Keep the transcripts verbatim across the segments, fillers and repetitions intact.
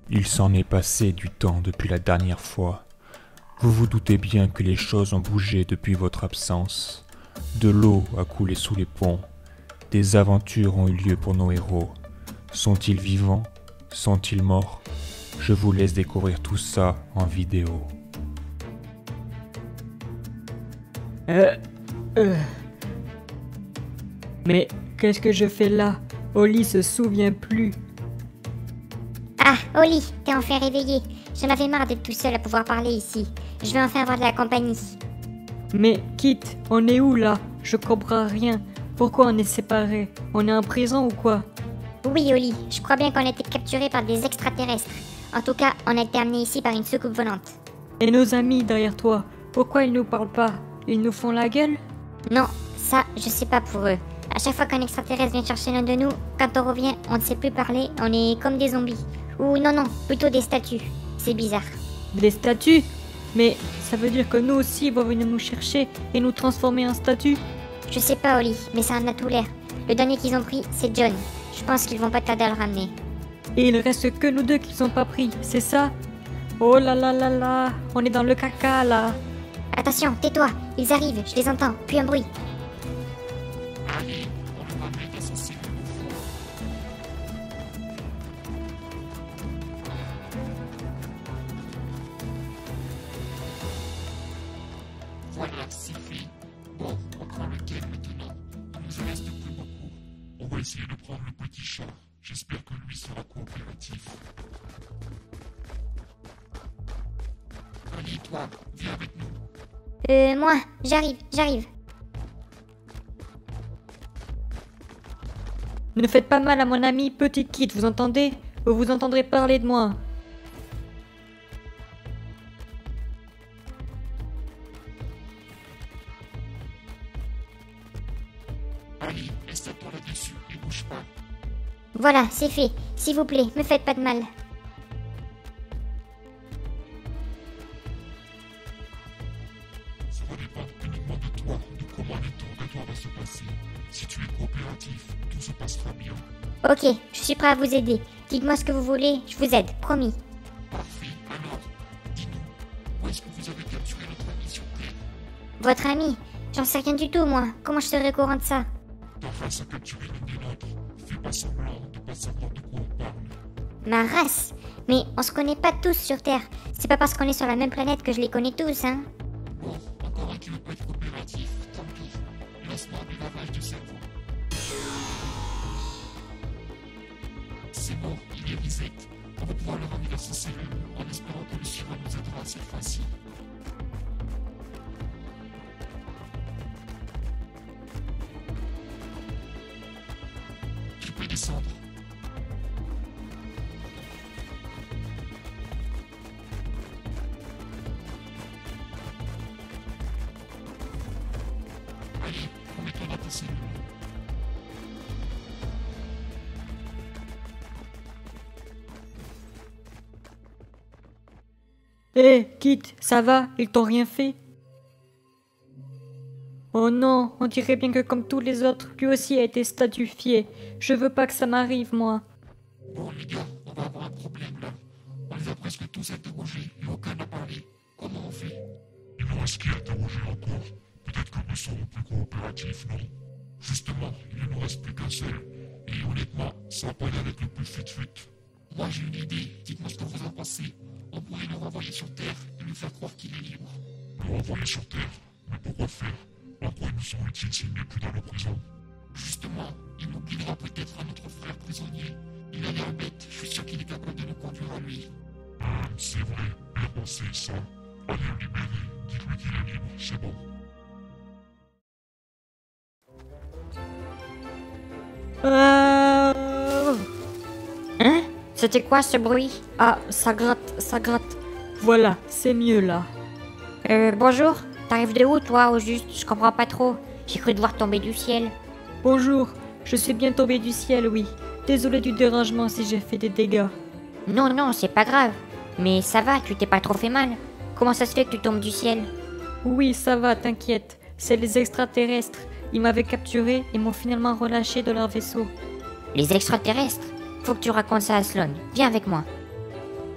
Il s'en est passé du temps depuis la dernière fois. Vous vous doutez bien que les choses ont bougé depuis votre absence. De l'eau a coulé sous les ponts. Des aventures ont eu lieu pour nos héros. Sont-ils vivants? Sont-ils morts? Je vous laisse découvrir tout ça en vidéo. Euh, euh. Mais qu'est-ce que je fais là? Oli se souvient plus. Ah, Oli, t'es enfin réveillé. J'en avais marre d'être tout seul à pouvoir parler ici. Je vais enfin avoir de la compagnie. Mais Kit, on est où là? Je comprends rien. Pourquoi on est séparés? On est en prison ou quoi? Oui, Oli, je crois bien qu'on a été capturés par des extraterrestres. En tout cas, on a été amenés ici par une soucoupe volante. Et nos amis derrière toi, pourquoi ils nous parlent pas? Ils nous font la gueule? Non, ça, je sais pas pour eux. À chaque fois qu'un extraterrestre vient chercher l'un de nous, quand on revient, on ne sait plus parler, on est comme des zombies. Ou non, non, plutôt des statues. C'est bizarre. Des statues? Mais ça veut dire que nous aussi ils vont venir nous chercher et nous transformer en statues? Je sais pas, Oli, mais ça en a tout l'air. Le dernier qu'ils ont pris, c'est John. Je pense qu'ils vont pas tarder à le ramener. Et il reste que nous deux qui sont pas pris, c'est ça? Oh là là là là, on est dans le caca là. Attention, tais-toi, ils arrivent, je les entends, puis un bruit. Voilà, c'est fait. Bon, on prend lequel maintenant? Il nous en reste plus beaucoup. On va essayer de prendre le petit chat. J'espère que lui sera coopératif. Allez, toi, viens avec nous. Euh, moi, j'arrive, j'arrive. Ne faites pas mal à mon ami Petit Kit, vous entendez? Vous vous entendrez parler de moi. Allez, installe-toi là-dessus et bouge pas. Voilà, c'est fait. S'il vous plaît, me faites pas de mal. Ça va dépendre uniquement de toi, de comment l'interrogatoire va se passer. Si tu es coopératif, tout se passera bien. Ok, je suis prêt à vous aider. Dites-moi ce que vous voulez, je vous aide, promis. Parfait, alors, dis-nous, où est-ce que vous avez capturé notre ami sur Terre? Votre ami? J'en sais rien du tout, moi. Comment je serais au courant de ça? T'as face à capturer l'un des nôtres. Fais pas semblant de pas savoir de quoi on parle. Ma race? Mais on se connaît pas tous sur Terre. C'est pas parce qu'on est sur la même planète que je les connais tous, hein. Bon, encore un qui veut pas être coopératif, tant pis. Lancement du lavage de cerveau. C'est bon, il est reset. On va pouvoir le ramener dans ses cellules, en espérant que le suivant nous aidera cette fois-ci. Tu peux descendre. Allez, remets-toi dans tes cellules. Hé, Kit, ça va? Ils t'ont rien fait? Oh non, on dirait bien que comme tous les autres, lui aussi a été statufié. Je veux pas que ça m'arrive, moi. Bon, les gars, on va avoir un problème là. On les a presque tous interrogés et aucun n'a parlé. Comment on fait? Il nous reste qui interroger encore? Peut-être que nous serons plus coopératifs, non? Justement, il ne nous reste plus qu'un seul. Et honnêtement, ça va pas aller avec le plus fuite-fuite. Moi j'ai une idée, dites-moi ce que vous en pensez. On pourrait le renvoyer sur Terre et lui faire croire qu'il est libre. Le renvoyer sur Terre? Mais pourquoi faire? En quoi il nous sont utiles s'il n'est plus dans la prison? Justement, il nous guidera peut-être à notre frère prisonnier. Il a l'air bête, je suis sûr qu'il est capable de nous conduire à lui. Euh, c'est vrai, bien pensé ça. Allez le libérer, dites-lui qu'il est libre, c'est bon. Euh... Hein? C'était quoi ce bruit? Ah, ça gratte, ça gratte. Voilà, c'est mieux là. Euh, bonjour. T'arrives de où, toi, au juste? Je comprends pas trop. J'ai cru te voir tomber du ciel. Bonjour, je suis bien tombé du ciel, oui. Désolé du dérangement si j'ai fait des dégâts. Non, non, c'est pas grave. Mais ça va, tu t'es pas trop fait mal. Comment ça se fait que tu tombes du ciel? Oui, ça va, t'inquiète. C'est les extraterrestres. Ils m'avaient capturé et m'ont finalement relâché de leur vaisseau. Les extraterrestres? Faut que tu racontes ça à Sloan. Viens avec moi.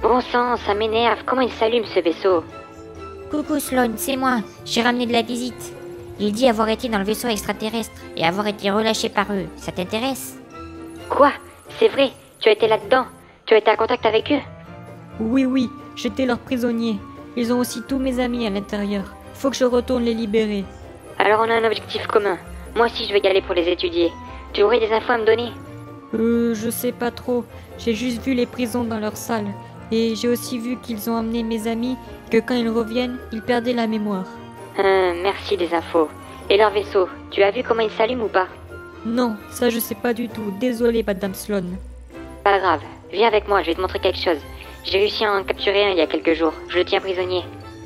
Bon sang, ça m'énerve. Comment il s'allume ce vaisseau? Coucou Sloan, c'est moi. J'ai ramené de la visite. Il dit avoir été dans le vaisseau extraterrestre et avoir été relâché par eux. Ça t'intéresse? Quoi? C'est vrai? Tu as été là-dedans? Tu as été en contact avec eux? Oui, oui, j'étais leur prisonnier. Ils ont aussi tous mes amis à l'intérieur. Faut que je retourne les libérer. Alors on a un objectif commun. Moi aussi je vais y aller pour les étudier. Tu aurais des infos à me donner? Euh, je sais pas trop. J'ai juste vu les prisons dans leur salle. Et j'ai aussi vu qu'ils ont amené mes amis, que quand ils reviennent, ils perdaient la mémoire. Hum, merci des infos. Et leur vaisseau, tu as vu comment il s'allume ou pas? Non, ça je sais pas du tout. Désolé, Madame Sloan. Pas grave. Viens avec moi, je vais te montrer quelque chose. J'ai réussi à en capturer un il y a quelques jours. Je le tiens prisonnier.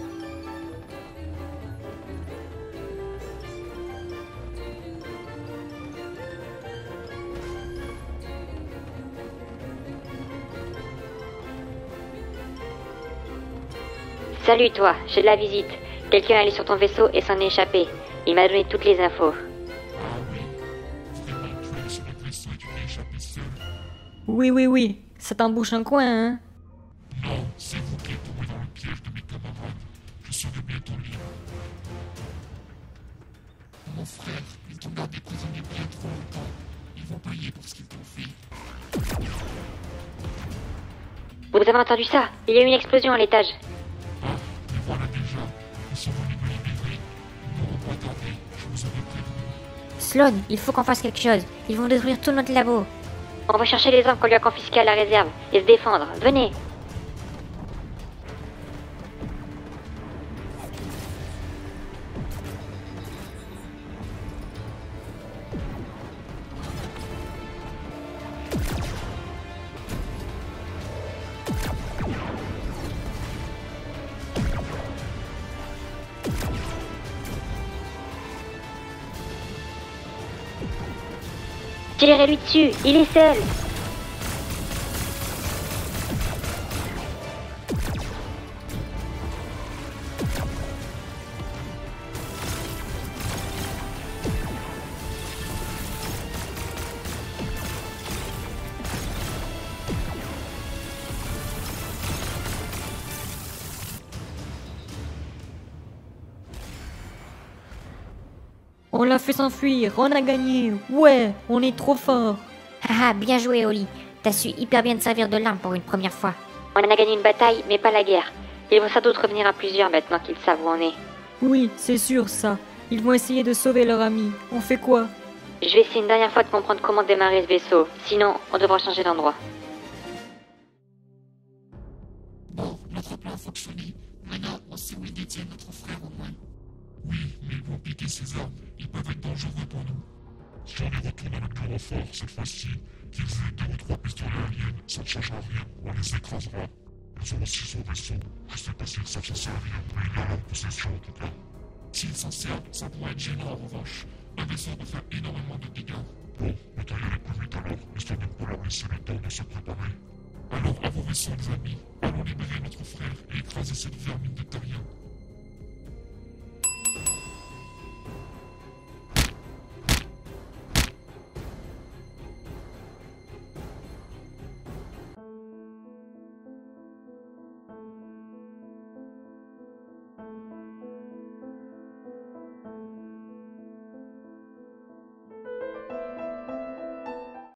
Salut toi, j'ai de la visite. Quelqu'un est allé sur ton vaisseau et s'en est échappé. Il m'a donné toutes les infos. Oui, oui, oui. Ça t'embouche un coin, hein? Non, c'est vous qui êtes tombé dans le piège de mes camarades. Je serai bientôt libre. Mon frère, ils t'ont gardé prisonnier bien trop longtemps. Ils vont payer pour ce qu'ils t'ont fait. Vous avez entendu ça? Il y a eu une explosion à l'étage. Ah, mais voilà déjà. Ils sont venus me libérer. Ils n'auront pas tardé. Je vous avais prévenu. Sloan, il faut qu'on fasse quelque chose. Ils vont détruire tout notre labo. On va chercher les armes qu'on lui a confisquées à la réserve et se défendre. Venez! Tirez-lui dessus, il est seul! On l'a fait s'enfuir, on a gagné. Ouais, on est trop fort. Haha, bien joué, Oli. T'as su hyper bien te servir de l'arme pour une première fois. On a gagné une bataille, mais pas la guerre. Ils vont sans doute revenir à plusieurs maintenant qu'ils savent où on est. Oui, c'est sûr ça. Ils vont essayer de sauver leur ami. On fait quoi? Je vais essayer une dernière fois de comprendre comment démarrer ce vaisseau. Sinon, on devra changer d'endroit. Bon, notre plan a fonctionné. Maintenant, on sait où ils détiennent notre frère au moins. Oui, mais ils vont piquer ces armes. Ils peuvent être dangereux pour nous. Si on y retourne avec plus renfort cette fois-ci, qu'ils aient deux ou trois pistolets aliens, ça ne changera rien. On les écrasera. Ils ont aussi son vaisseau. Je sais pas s'ils savent s'en servir, mais il est à leur possession en tout cas. S'ils s'en servent, ça pourrait être gênant en revanche. Un vaisseau peut faire énormément de dégâts. Bon, autant y aller plus vite alors, histoire de ne pas leur laisser le temps de se préparer. Alors, à vos vaisseaux, les amis. Allons libérer notre frère et écraser cette vermine de terrien.